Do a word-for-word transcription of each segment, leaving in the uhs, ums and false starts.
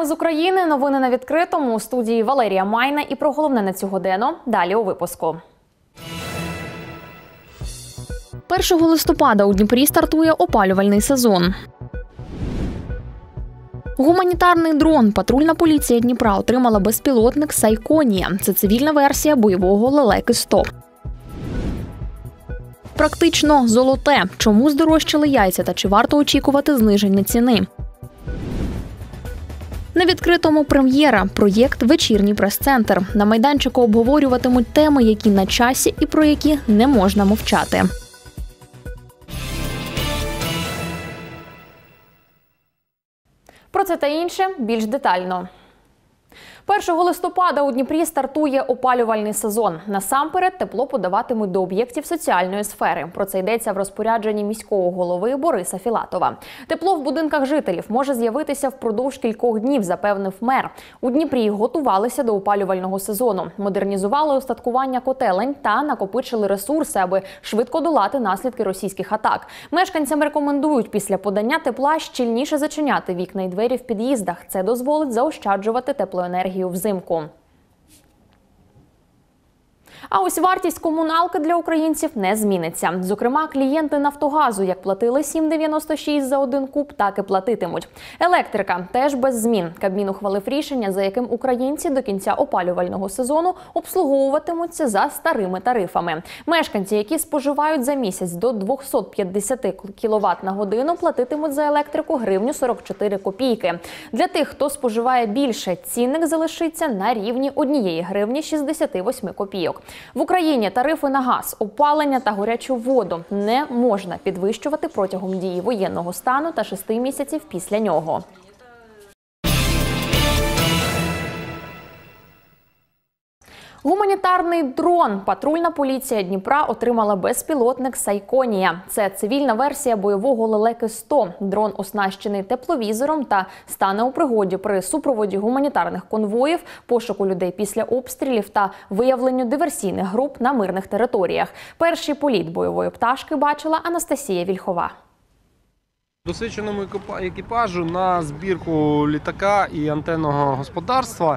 Вітаємо з України. Новини на відкритому. У студії Валерія Майна. І про головне на цю годину далі у випуску. першого листопада у Дніпрі стартує опалювальний сезон. Гуманітарний дрон. Патрульна поліція Дніпра отримала безпілотник «Сайконія». Це цивільна версія бойового лелеки сто. Практично золоте. Чому здорожчали яйця та чи варто очікувати зниження ціни? На відкритому прем'єра. Проєкт «Вечірній прес-центр». На майданчику обговорюватимуть теми, які на часі і про які не можна мовчати. Про це та інше більш детально. першого листопада у Дніпрі стартує опалювальний сезон. Насамперед тепло подаватимуть до об'єктів соціальної сфери. Про це йдеться в розпорядженні міського голови Бориса Філатова. Тепло в будинках жителів може з'явитися впродовж кількох днів, запевнив мер. У Дніпрі готувалися до опалювального сезону. Модернізували устаткування котелень та накопичили ресурси, аби швидко долати наслідки російських атак. Мешканцям рекомендують після подання тепла щільніше зачиняти вікна і двері в під'їздах. Це дозволить заощаджувати теплоенергію взимку. А ось вартість комуналки для українців не зміниться. Зокрема, клієнти «Нафтогазу» як платили сім дев'яносто шість за один куб, так і платитимуть. Електрика теж без змін. Кабмін ухвалив рішення, за яким українці до кінця опалювального сезону обслуговуватимуться за старими тарифами. Мешканці, які споживають за місяць до двісті п'ятдесят кіловат на годину, платитимуть за електрику гривню сорок чотири копійки. Для тих, хто споживає більше, цінник залишиться на рівні однієї гривні шістдесят вісім копійок. В Україні тарифи на газ, опалення та гарячу воду не можна підвищувати протягом дії воєнного стану та шести місяців після нього. Гуманітарний дрон. Патрульна поліція Дніпра отримала безпілотник «Сайконія». Це цивільна версія бойового лелеки сто. Дрон оснащений тепловізором та стане у пригоді при супроводі гуманітарних конвоїв, пошуку людей після обстрілів та виявленню диверсійних груп на мирних територіях. Перший політ бойової пташки бачила Анастасія Вільхова. Досвідченому екіпажу на збірку літака і антенного господарства,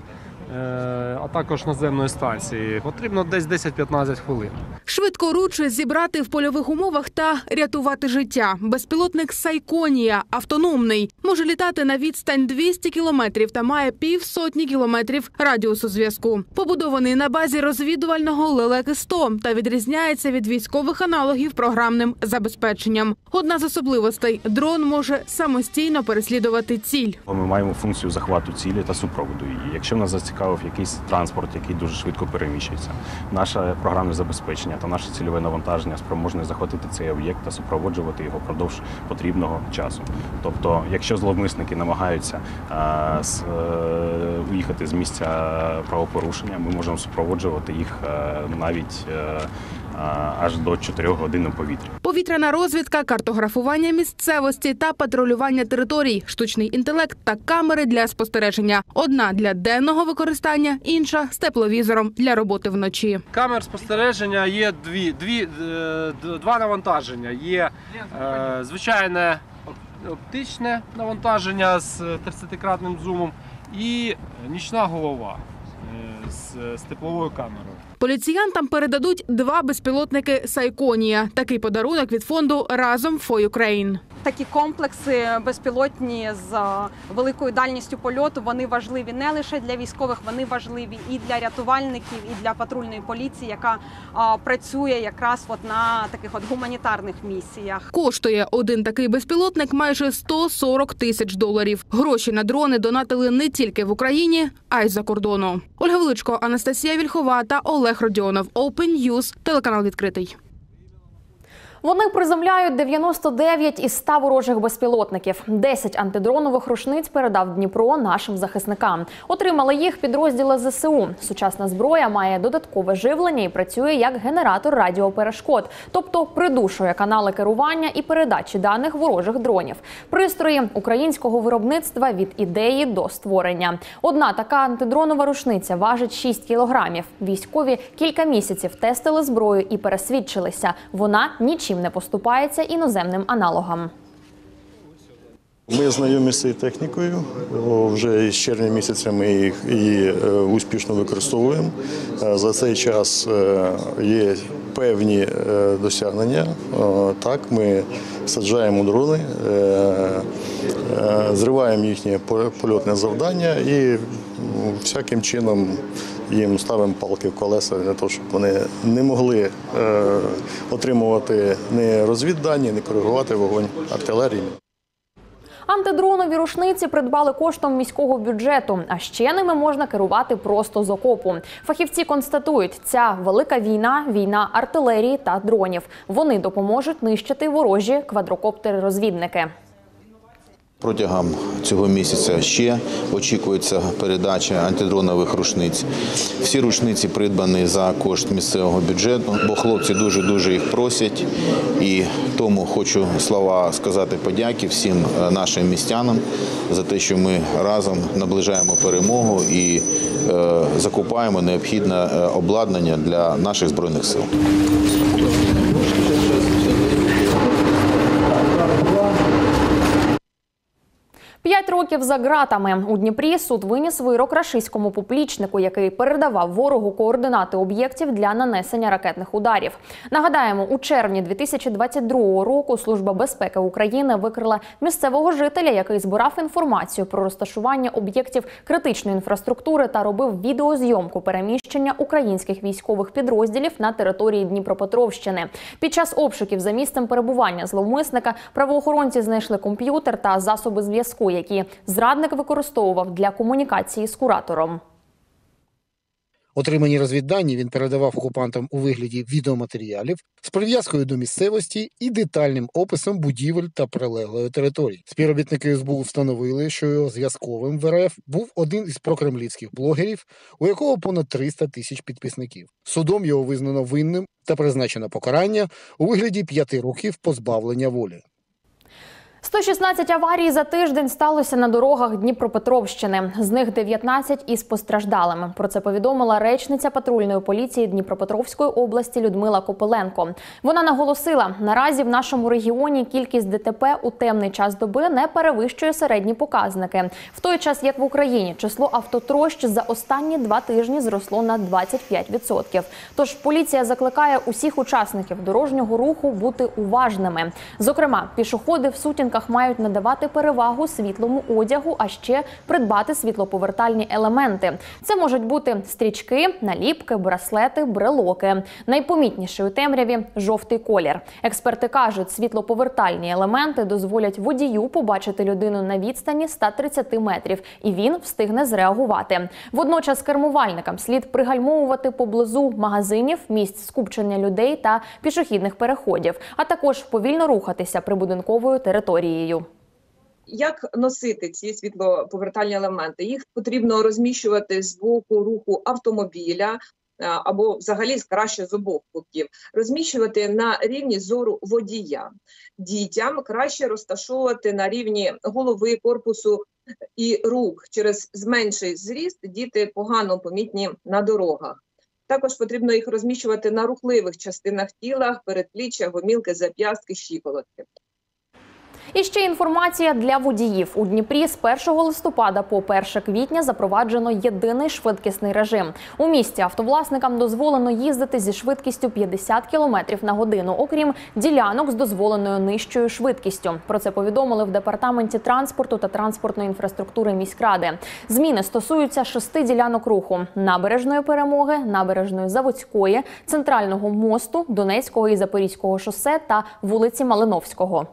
а також наземної станції, потрібно десь десять-п'ятнадцять хвилин. Швидкоруч зібрати в польових умовах та рятувати життя. Безпілотник «Сайконія» автономний. Може літати на відстань двісті кілометрів та має півсотні кілометрів радіусу зв'язку. Побудований на базі розвідувального лелеки сто та відрізняється від військових аналогів програмним забезпеченням. Одна з особливостей – дрон може самостійно переслідувати ціль. Ми маємо функцію захвату цілі та супроводу її. Якщо нас зацікавив якийсь транспорт, який дуже швидко переміщується, наше програмне забезпечення та наше цільове навантаження спроможне захватити цей об'єкт та супроводжувати його впродовж потрібного часу. Тобто, якщо зловмисники намагаються а, з, е, уїхати з місця правопорушення, ми можемо супроводжувати їх е, навіть е, аж до чотирьох годин у повітрі. Повітряна розвідка, картографування місцевості та патрулювання територій, штучний інтелект та камери для спостереження. Одна для денного використання, інша з тепловізором для роботи вночі. Камер спостереження є дві, дві, два навантаження. Є е, звичайне оптичне навантаження з тридцятикратним зумом і нічна голова з, з тепловою камерою. Поліціянтам передадуть два безпілотники «Сайконія». Такий подарунок від фонду «Разом for Ukraine». Такі комплекси безпілотні з великою дальністю польоту, вони важливі не лише для військових, вони важливі і для рятувальників, і для патрульної поліції, яка а, працює якраз от на таких от гуманітарних місіях. Коштує один такий безпілотник майже сто сорок тисяч доларів. Гроші на дрони донатили не тільки в Україні, а й за кордону. Ольга Величко, Анастасія Вільхова та Олег Родіонов. Open News, телеканал «Відкритий». Вони приземляють дев'яносто дев'ять із ста ворожих безпілотників. десять антидронових рушниць передав Дніпро нашим захисникам. Отримали їх підрозділи зе се у. Сучасна зброя має додаткове живлення і працює як генератор радіоперешкод, тобто придушує канали керування і передачі даних ворожих дронів. Пристрої українського виробництва від ідеї до створення. Одна така антидронова рушниця важить шість кілограмів. Військові кілька місяців тестили зброю і пересвідчилися – вона нічим не поступається іноземним аналогам. Ми знайомі з цією технікою, вже з червня місяця ми її успішно використовуємо. За цей час є певні досягнення. Так, ми саджаємо дрони, зриваємо їхнє польотне завдання і всяким чином їм ставимо палки в колеса для того, щоб вони не могли отримувати ні розвіддані, ні коригувати вогонь артилерії. Антидронові рушниці придбали коштом міського бюджету, а ще ними можна керувати просто з окопу. Фахівці констатують, ця велика війна – війна артилерії та дронів. Вони допоможуть нищити ворожі квадрокоптери-розвідники. Протягом цього місяця ще очікується передача антидронових рушниць. Всі рушниці придбані за кошт місцевого бюджету, бо хлопці дуже-дуже їх просять. І тому хочу слова сказати подяки всім нашим містянам за те, що ми разом наближаємо перемогу і е, закупаємо необхідне обладнання для наших Збройних сил. П'ять років за ґратами. У Дніпрі суд виніс вирок рашистському поплічнику, який передавав ворогу координати об'єктів для нанесення ракетних ударів. Нагадаємо, у червні дві тисячі двадцять другого року Служба безпеки України викрила місцевого жителя, який збирав інформацію про розташування об'єктів критичної інфраструктури та робив відеозйомку переміщення українських військових підрозділів на території Дніпропетровщини. Під час обшуків за місцем перебування зловмисника правоохоронці знайшли комп'ютер та засоби зв'язку, які зрадник використовував для комунікації з куратором. Отримані розвіддані він передавав окупантам у вигляді відеоматеріалів з прив'язкою до місцевості і детальним описом будівель та прилеглої території. Співробітники ес бе у встановили, що його зв'язковим в ер еф був один із прокремлівських блогерів, у якого понад триста тисяч підписників. Судом його визнано винним та призначено покарання у вигляді п'яти років позбавлення волі. сто шістнадцять аварій за тиждень сталося на дорогах Дніпропетровщини. З них дев'ятнадцять із постраждалими. Про це повідомила речниця патрульної поліції Дніпропетровської області Людмила Копиленко. Вона наголосила, наразі в нашому регіоні кількість де те пе у темний час доби не перевищує середні показники. В той час, як в Україні, число автотрощ за останні два тижні зросло на двадцять п'ять відсотків. Тож поліція закликає усіх учасників дорожнього руху бути уважними. Зокрема, пішоходи в сутінках мають надавати перевагу світлому одягу, а ще придбати світлоповертальні елементи. Це можуть бути стрічки, наліпки, браслети, брелоки. Найпомітніший у темряві – жовтий колір. Експерти кажуть, світлоповертальні елементи дозволять водію побачити людину на відстані ста тридцяти метрів, і він встигне зреагувати. Водночас кермувальникам слід пригальмовувати поблизу магазинів, місць скупчення людей та пішохідних переходів, а також повільно рухатися прибудинковою територією. Як носити ці світлоповертальні елементи? Їх потрібно розміщувати з боку руху автомобіля або взагалі краще з обох боків. Розміщувати на рівні зору водія. Дітям краще розташовувати на рівні голови, корпусу і рук. Через зменший зріст діти погано помітні на дорогах. Також потрібно їх розміщувати на рухливих частинах тіла, передпліччя, гомілки, зап'ястки, щиколотки. І ще інформація для водіїв. У Дніпрі з першого листопада по перше квітня запроваджено єдиний швидкісний режим. У місті автовласникам дозволено їздити зі швидкістю п'ятдесят кілометрів на годину, окрім ділянок з дозволеною нижчою швидкістю. Про це повідомили в Департаменті транспорту та транспортної інфраструктури міськради. Зміни стосуються шести ділянок руху – Набережної Перемоги, Набережної Заводської, Центрального мосту, Донецького і Запорізького шосе та вулиці Малиновського.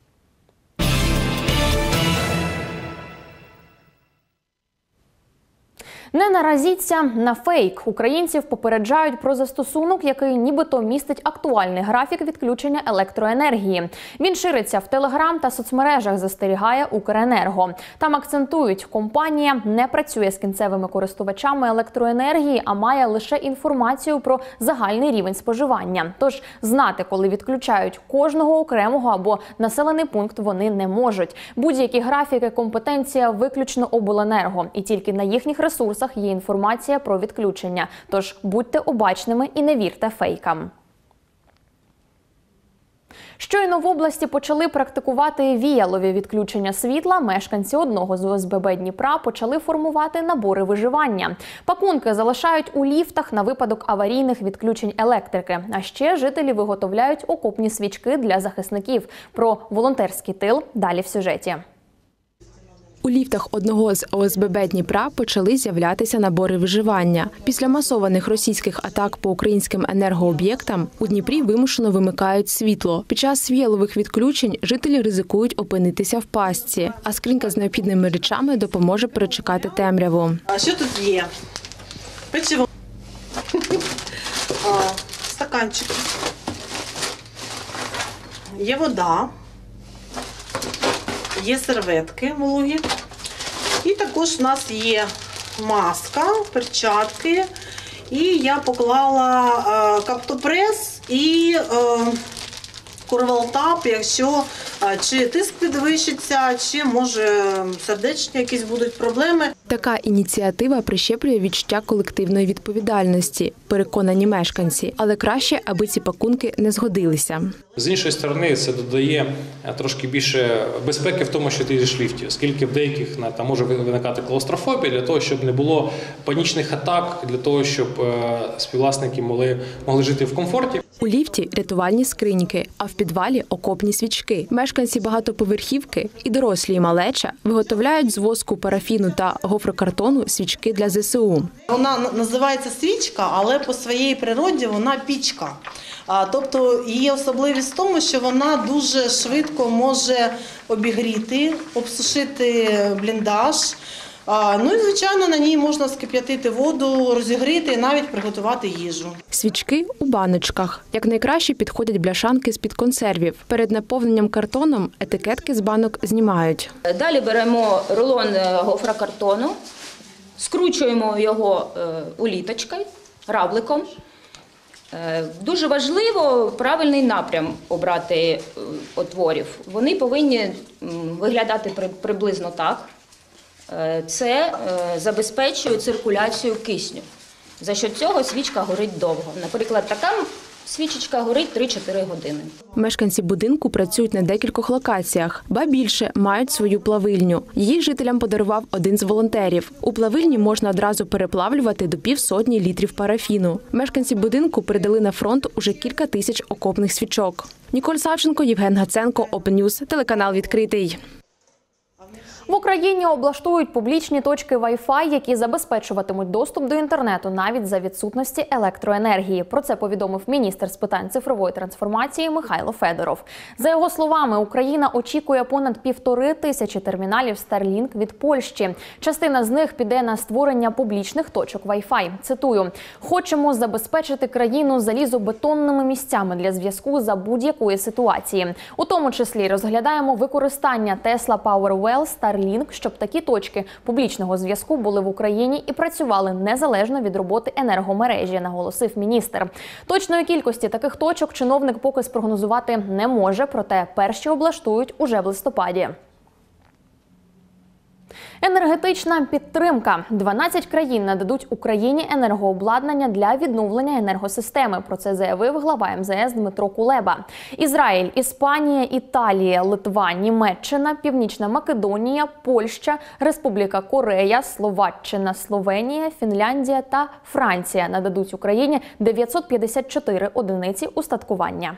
Не наразіться на фейк. Українців попереджають про застосунок, який нібито містить актуальний графік відключення електроенергії. Він шириться в Телеграм та соцмережах, застерігає Укренерго. Там акцентують, компанія не працює з кінцевими користувачами електроенергії, а має лише інформацію про загальний рівень споживання. Тож знати, коли відключають кожного окремого або населений пункт, вони не можуть. Будь-які графіки – компетенція виключно обленерго. І тільки на їхніх ресурсах є інформація про відключення. Тож будьте обачними і не вірте фейкам. Що Щойно в області почали практикувати віялові відключення світла, мешканці одного з О С Б Б Дніпра почали формувати набори виживання. Пакунки залишають у ліфтах на випадок аварійних відключень електрики. А ще жителі виготовляють окопні свічки для захисників. Про волонтерський тил далі в сюжеті. У ліфтах одного з О С Б Б Дніпра почали з'являтися набори виживання. Після масованих російських атак по українським енергооб'єктам у Дніпрі вимушено вимикають світло. Під час віялових відключень жителі ризикують опинитися в пастці, а скринька з необхідними речами допоможе перечекати темряву. А що тут є? Печиво, стаканчик, є вода. Є серветки вологі. І також у нас є маска, перчатки. І я поклала е, каптопрес і е, курвалтап, якщо е, чи тиск підвищиться, чи може сердечні якісь будуть проблеми. Така ініціатива прищеплює відчуття колективної відповідальності, переконані мешканці. Але краще, аби ці пакунки не згодилися. З іншої сторони, це додає трошки більше безпеки в тому, що ти йдеш в ліфті, оскільки в деяких там може виникати клаустрофобія, для того, щоб не було панічних атак, для того, щоб співвласники могли, могли жити в комфорті. У ліфті рятувальні скриньки, а в підвалі окопні свічки. Мешканці багатоповерхівки і дорослі, і малеча виготовляють з воску, парафіну та гофрокартону свічки для З С У. Вона називається свічка, але по своїй природі вона пічка. Тобто її особливість в тому, що вона дуже швидко може обігріти, обсушити бліндаж. Ну і, звичайно, на ній можна скип'ятити воду, розігріти і навіть приготувати їжу. Свічки у баночках. Як найкраще підходять бляшанки з-під консервів. Перед наповненням картоном етикетки з банок знімають. Далі беремо рулон гофрокартону, скручуємо його уліточкою, равликом. Дуже важливо правильний напрям обрати отворів. Вони повинні виглядати приблизно так. Це забезпечує циркуляцію кисню. За що цього свічка горить довго. Наприклад, така свічечка горить три-чотири години. Мешканці будинку працюють на декількох локаціях, ба більше мають свою плавильню. Її жителям подарував один з волонтерів. У плавильні можна одразу переплавлювати до півсотні літрів парафіну. Мешканці будинку передали на фронт уже кілька тисяч окопних свічок. Ніколь Савченко, Євген Гаценко, Open News, телеканал «Відкритий». В Україні облаштують публічні точки Wi-Fi, які забезпечуватимуть доступ до інтернету навіть за відсутності електроенергії. Про це повідомив міністр з питань цифрової трансформації Михайло Федоров. За його словами, Україна очікує понад півтори тисячі терміналів Starlink від Польщі. Частина з них піде на створення публічних точок Wi-Fi. Цитую: «Хочемо забезпечити країну залізобетонними місцями для зв'язку за будь-якої ситуації. У тому числі розглядаємо використання Tesla Powerwall Starlink, щоб такі точки публічного зв'язку були в Україні і працювали незалежно від роботи енергомережі», наголосив міністр. Точної кількості таких точок чиновник поки спрогнозувати не може, проте перші облаштують уже в листопаді. Енергетична підтримка. дванадцять країн нададуть Україні енергообладнання для відновлення енергосистеми. Про це заявив глава Ем Зе Ес Дмитро Кулеба. Ізраїль, Іспанія, Італія, Литва, Німеччина, Північна Македонія, Польща, Республіка Корея, Словаччина, Словенія, Фінляндія та Франція нададуть Україні дев'ятсот п'ятдесят чотири одиниці устаткування.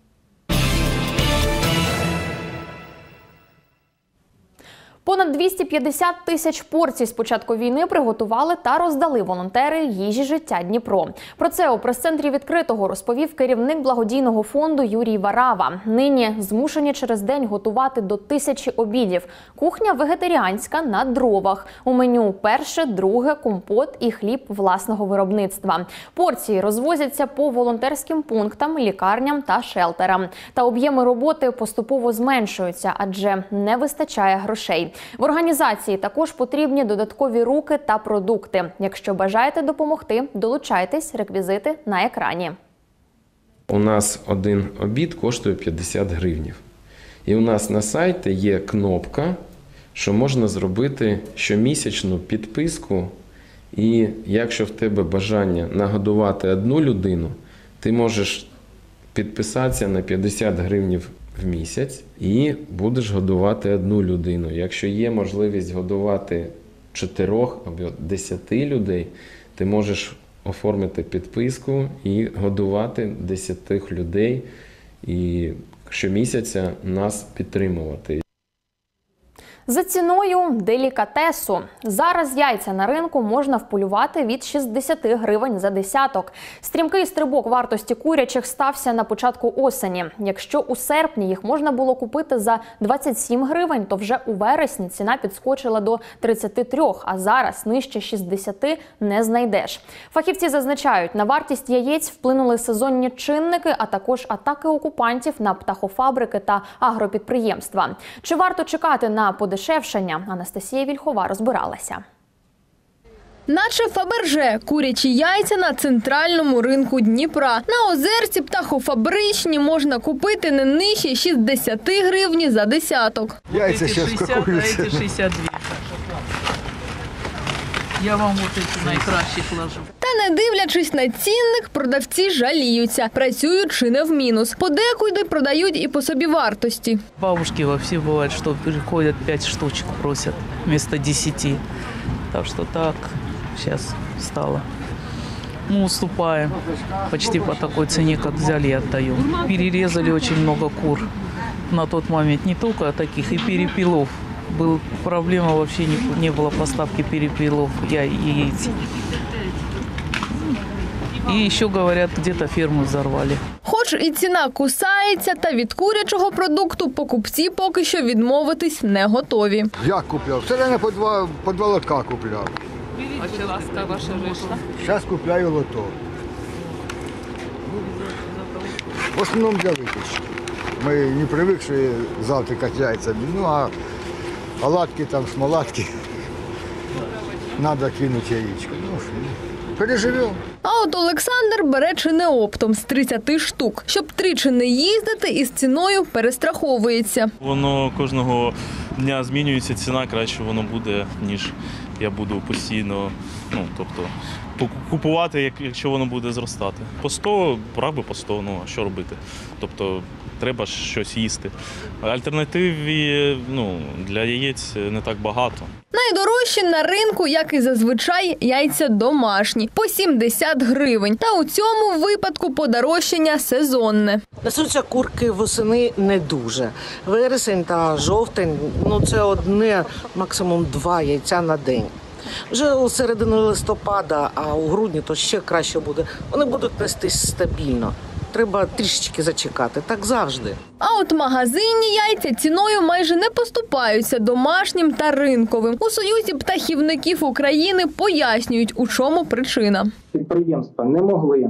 Понад двісті п'ятдесят тисяч порцій з початку війни приготували та роздали волонтери «Їжі життя Дніпро». Про це у прес-центрі «Відкритого» розповів керівник благодійного фонду Юрій Варава. Нині змушені через день готувати до тисячі обідів. Кухня вегетаріанська на дровах. У меню перше, друге, компот і хліб власного виробництва. Порції розвозяться по волонтерським пунктам, лікарням та шелтерам. Та об'єми роботи поступово зменшуються, адже не вистачає грошей. В організації також потрібні додаткові руки та продукти. Якщо бажаєте допомогти, долучайтесь, реквізити на екрані. У нас один обід коштує п'ятдесят гривнів. І у нас на сайті є кнопка, що можна зробити щомісячну підписку. І якщо в тебе бажання нагодувати одну людину, ти можеш підписатися на п'ятдесят гривнів в місяць і будеш годувати одну людину. Якщо є можливість годувати чотирьох або десяти людей, ти можеш оформити підписку і годувати десятих людей і щомісяця нас підтримувати. За ціною делікатесу. Зараз яйця на ринку можна вполювати від шістдесят гривень за десяток. Стрімкий стрибок вартості курячих стався на початку осені. Якщо у серпні їх можна було купити за двадцять сім гривень, то вже у вересні ціна підскочила до тридцяти трьох, а зараз нижче шістдесяти не знайдеш. Фахівці зазначають, на вартість яєць вплинули сезонні чинники, а також атаки окупантів на птахофабрики та агропідприємства. Чи варто чекати на подешевлення? Анастасія Вільхова розбиралася. Наче Фаберже – курячі яйця на центральному ринку Дніпра. На Озерці птахофабричні можна купити не нижче шістдесят гривні за десяток. Яйця зараз какуються. шістдесят дві. Я вам ось ці найкращі вложу. Та не дивлячись на цінник, продавці жаліються. Працюють чи не в мінус. Подекуди продають і по собівартості. Бабушки вообще бывает, что приходят пять штучек просят вместо десяти. Так что так сейчас стало. Мы уступаем почти по такой цене, как взяли и отдаем. Перерезали очень много кур на тот момент. Не только таких, и перепелов. Была проблема, вообще не, не было поставки перепелов, я, яиц. И еще, говорят, где-то ферму взорвали. Хоч і ціна кусається, та від курячого продукту покупці поки що відмовитись не готові. Як купляв? Все время по два, по два лотка купляв. А чи ласка ваша вийшла? Зараз купляю лото. В основному для випічки. Ми не привикли завтракати яйцями, ну а оладки там, смолатки, треба кинути яєчко. Ну, переживемо. А от Олександр бере чи не оптом з тридцяти штук. Щоб тричі не їздити, із ціною перестраховується. Воно кожного дня змінюється, ціна краще воно буде, ніж я буду постійно, ну, тобто, купувати, якщо воно буде зростати. По сто, брав би по сто, ну, а що робити? Тобто, треба щось їсти. Альтернативі, ну, для яєць не так багато. Найдорожчі на ринку, як і зазвичай, яйця домашні – по сімдесят гривень. Та у цьому випадку подорожчання сезонне. Несуться курки восени не дуже. Вересень та жовтень – ну це одне, максимум два яйця на день. Вже у середині листопада, а у грудні то ще краще буде. Вони будуть нестись стабільно. Треба трішечки зачекати, так завжди. А от магазинні яйця ціною майже не поступаються домашнім та ринковим. У Союзі птахівників України пояснюють, у чому причина. Підприємства не могли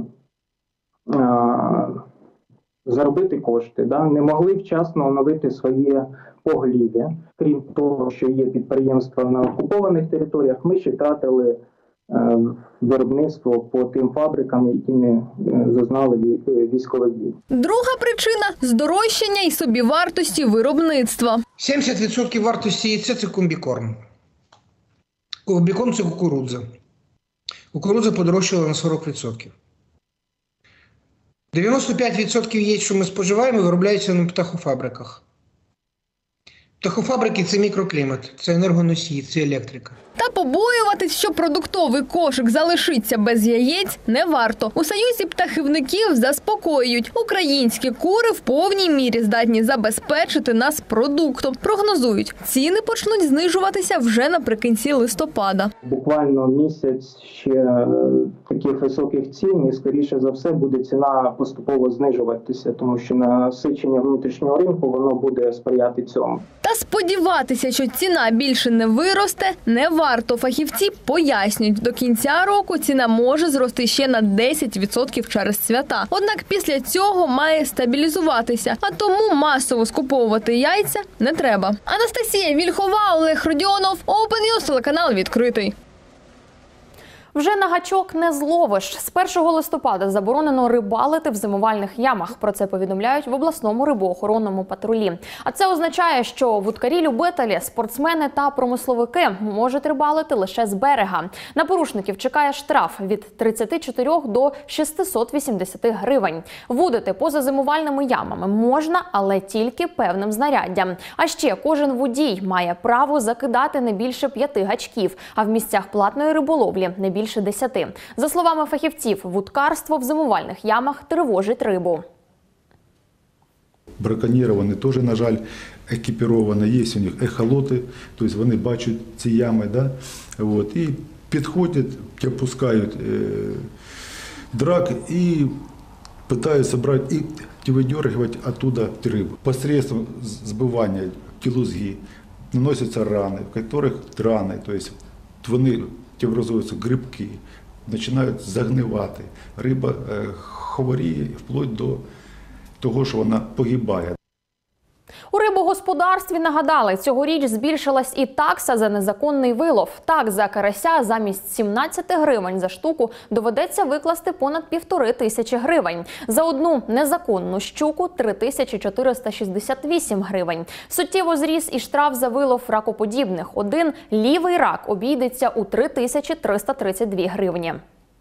а, заробити кошти, да? Не могли вчасно оновити своє поголів'я. Крім того, що є підприємства на окупованих територіях, ми ще втратили виробництво по тим фабрикам, які не зазнали військових дій. Друга причина – здорожчання і собівартості виробництва. сімдесят відсотків вартості яйця – це комбікорм. Комбікорм – це кукурудза. Кукурудза подорожчала на сорок відсотків. дев'яносто п'ять відсотків яєць, що ми споживаємо, виробляються на птахофабриках. Птахофабрики – це мікроклімат, це енергоносії, це електрика. Та побоюватись, що продуктовий кошик залишиться без яєць, не варто. У Союзі птахівників заспокоюють. Українські кури в повній мірі здатні забезпечити нас продуктом. Прогнозують, ціни почнуть знижуватися вже наприкінці листопада. Буквально місяць ще таких високих цін і, скоріше за все, буде ціна поступово знижуватися, тому що насичення внутрішнього ринку, воно буде сприяти цьому. Та сподіватися, що ціна більше не виросте, не варто. Фахівці пояснюють, до кінця року ціна може зрости ще на десять відсотків через свята. Однак після цього має стабілізуватися, а тому масово скуповувати яйця не треба. Анастасія Вільхова, Олег Родіонов, Open News, телеканал «Відкритий». Вже на гачок не зловиш. З першого листопада заборонено рибалити в зимувальних ямах. Про це повідомляють в обласному рибоохоронному патрулі. А це означає, що вудкарі-любителі, спортсмени та промисловики можуть рибалити лише з берега. На порушників чекає штраф від тридцяти чотирьох до шестисот вісімдесяти гривень. Вудити поза зимувальними ямами можна, але тільки певним знаряддям. А ще кожен водій має право закидати не більше п'яти гачків, а в місцях платної риболовлі не більше більше десяти. За словами фахівців, вудкарство в зимувальних ямах тривожить рибу. Браконьєри, вони теж, на жаль, екіпіровані, є у них ехолоти, тобто вони бачать ці ями, да? От, і підходять, опускають е, драк і намагаються брати і видергувати оттуда рибу. Посредством збивання тілузги наносяться рани, в яких рани, тобто вони образуються грибки, починають загнивати. Риба хворіє вплоть до того, що вона погибає. У рибогосподарстві нагадали, цьогоріч збільшилась і такса за незаконний вилов. Так, за карася замість сімнадцяти гривень за штуку доведеться викласти понад півтори тисячі гривень. За одну незаконну щуку – три тисячі чотириста шістдесят вісім гривень. Суттєво зріс і штраф за вилов ракоподібних. Один лівий рак обійдеться у три тисячі триста тридцять дві гривні.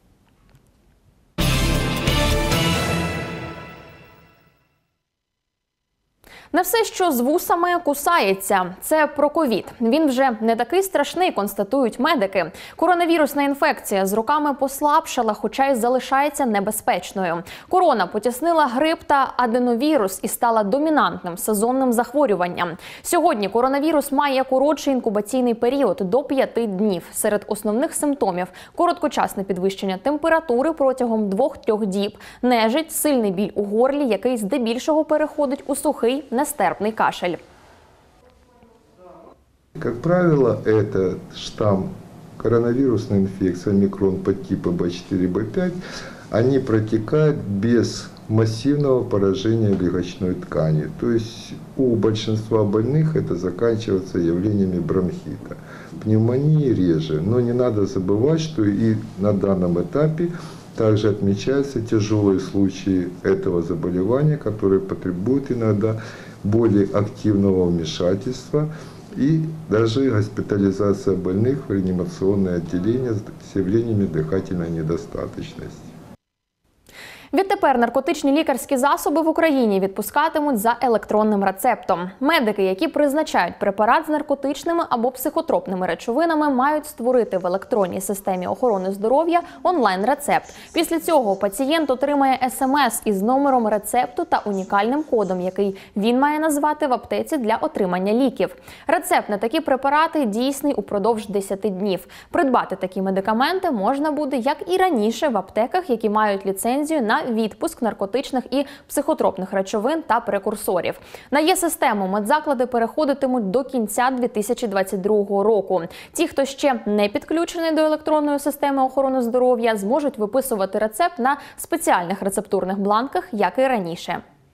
Не все, що з вусами, кусається. Це про ковід. Він вже не такий страшний, констатують медики. Коронавірусна інфекція з роками послабшала, хоча й залишається небезпечною. Корона потіснила грип та аденовірус і стала домінантним сезонним захворюванням. Сьогодні коронавірус має коротший інкубаційний період – до п'яти днів. Серед основних симптомів – короткочасне підвищення температури протягом двох-трьох діб, нежить, сильний біль у горлі, який здебільшого переходить у сухий, нестерпний кашель. Как правило, это штамм коронавирусной инфекции омикрон подтипа бэ четыре бэ пять. Они протекают без массивного поражения легочной ткани. То есть у большинства больных это заканчивается явлениями бронхита. Пневмонии реже, но не надо забывать, что и на данном этапе также отмечаются тяжелые случаи этого заболевания, которые потребуют иногда более активного вмешательства и даже госпитализация больных в реанимационное отделение с явлениями дыхательной недостаточности. Відтепер наркотичні лікарські засоби в Україні відпускатимуть за електронним рецептом. Медики, які призначають препарат з наркотичними або психотропними речовинами, мають створити в електронній системі охорони здоров'я онлайн-рецепт. Після цього пацієнт отримає смс із номером рецепту та унікальним кодом, який він має назвати в аптеці для отримання ліків. Рецепт на такі препарати дійсний упродовж десяти днів. Придбати такі медикаменти можна буде, як і раніше, в аптеках, які мають ліцензію на відпуск наркотичних і психотропних речовин та прекурсорів. На є-систему медзаклади переходитимуть до кінця дві тисячі двадцять другого року. Ті, хто ще не підключений до електронної системи охорони здоров'я, зможуть виписувати рецепт на спеціальних рецептурних бланках, як і раніше.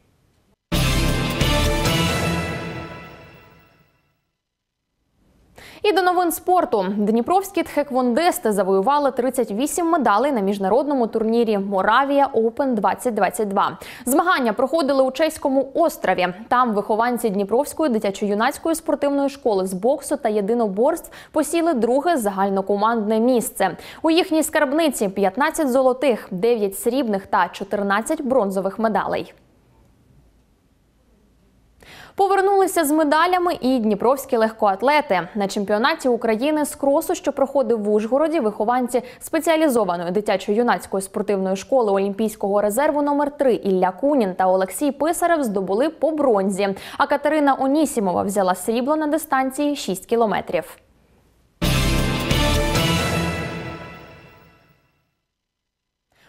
І до новин спорту. Дніпровські тхеквондисти завоювали тридцять вісім медалей на міжнародному турнірі «Моравія Оупен двадцять двадцять два». Змагання проходили у чеському острові. Там вихованці Дніпровської дитячо-юнацької спортивної школи з боксу та єдиноборств посіли друге загальнокомандне місце. У їхній скарбниці п'ятнадцять золотих, дев'ять срібних та чотирнадцять бронзових медалей. Повернулися з медалями і дніпровські легкоатлети. На чемпіонаті України з кросу, що проходив в Ужгороді, вихованці спеціалізованої дитячо-юнацької спортивної школи Олімпійського резерву номер три Ілля Кунін та Олексій Писарев здобули по бронзі, а Катерина Онісімова взяла срібло на дистанції шість кілометрів.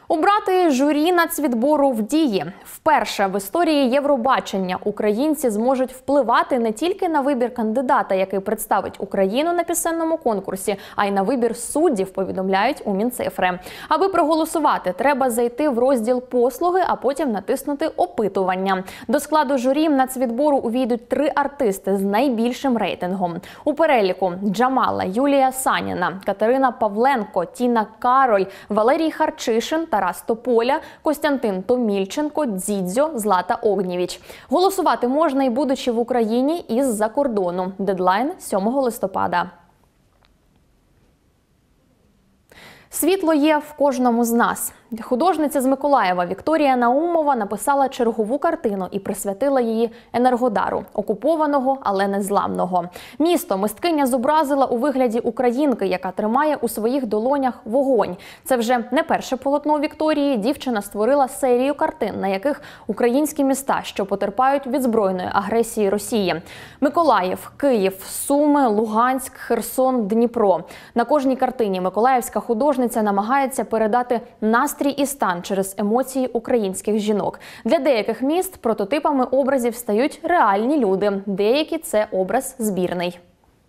Обрати журі нацвідбору в дії. Вперше в історії Євробачення українці зможуть впливати не тільки на вибір кандидата, який представить Україну на пісенному конкурсі, а й на вибір суддів, повідомляють у Мінцифри. Аби проголосувати, треба зайти в розділ «Послуги», а потім натиснути «Опитування». До складу журі нацвідбору увійдуть три артисти з найбільшим рейтингом. У переліку Джамала, Юлія Саніна, Катерина Павленко, Тіна Кароль, Валерій Харчишин, Тарас Тополя, Костянтин Томільченко, Дзідзьо, Злата Огнєвіч. Голосувати можна і будучи в Україні, і з-за кордону. Дедлайн сьомого листопада. Світло є в кожному з нас. Художниця з Миколаєва Вікторія Наумова написала чергову картину і присвятила її Енергодару – окупованого, але незламного. Місто мисткиня зобразила у вигляді українки, яка тримає у своїх долонях вогонь. Це вже не перше полотно Вікторії. Дівчина створила серію картин, на яких українські міста, що потерпають від збройної агресії Росії. Миколаїв, Київ, Суми, Луганськ, Херсон, Дніпро. На кожній картині миколаївська художниця намагається передати настрій і стан через емоції українських жінок. Для деяких міст прототипами образів стають реальні люди. Деякі – це образ збірний.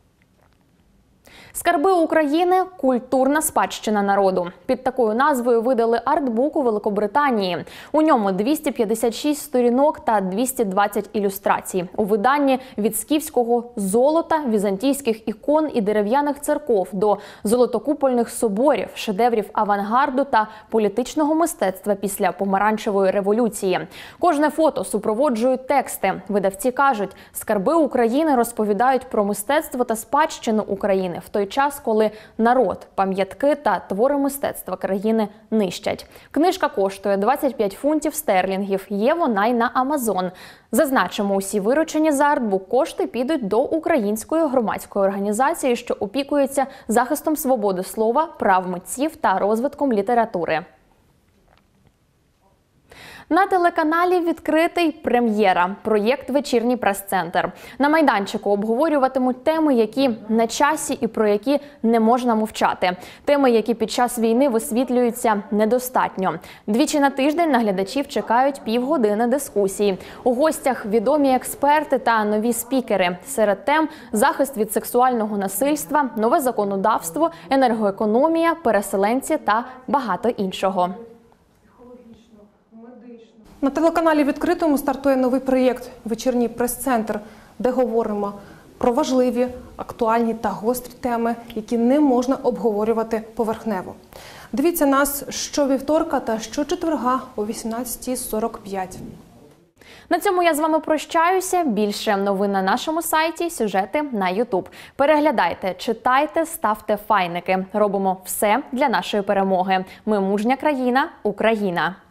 «Скарби України. Культурна спадщина народу». Під такою назвою видали артбук у Великобританії. У ньому двісті п'ятдесят шість сторінок та двісті двадцять ілюстрацій. У виданні від скіфського золота, візантійських ікон і дерев'яних церков до золотокупольних соборів, шедеврів авангарду та політичного мистецтва після помаранчевої революції. Кожне фото супроводжують тексти. Видавці кажуть, «Скарби України» розповідають про мистецтво та спадщину України в той час, коли народ, пам'ятки та твори мистецтва країни нищать. Книжка коштує двадцять п'ять фунтів стерлінгів. Є вона й на Амазон. Зазначимо, усі виручені за артбук кошти підуть до української громадської організації, що опікується захистом свободи слова, прав митців та розвитком літератури. На телеканалі «Відкритий» прем'єра. Проєкт «Вечірній прес-центр». На майданчику обговорюватимуть теми, які на часі і про які не можна мовчати. Теми, які під час війни висвітлюються недостатньо. Двічі на тиждень на глядачів чекають півгодини дискусії. У гостях відомі експерти та нові спікери. Серед тем – захист від сексуального насильства, нове законодавство, енергоекономія, переселенці та багато іншого. На телеканалі «Відкритому» стартує новий проєкт «Вечірній прес-центр», де говоримо про важливі, актуальні та гострі теми, які не можна обговорювати поверхнево. Дивіться нас щовівторка та щочетверга о вісімнадцятій сорок п'ять. На цьому я з вами прощаюся. Більше новин на нашому сайті, сюжети на ютуб. Переглядайте, читайте, ставте файники. Робимо все для нашої перемоги. Ми мужня країна, Україна.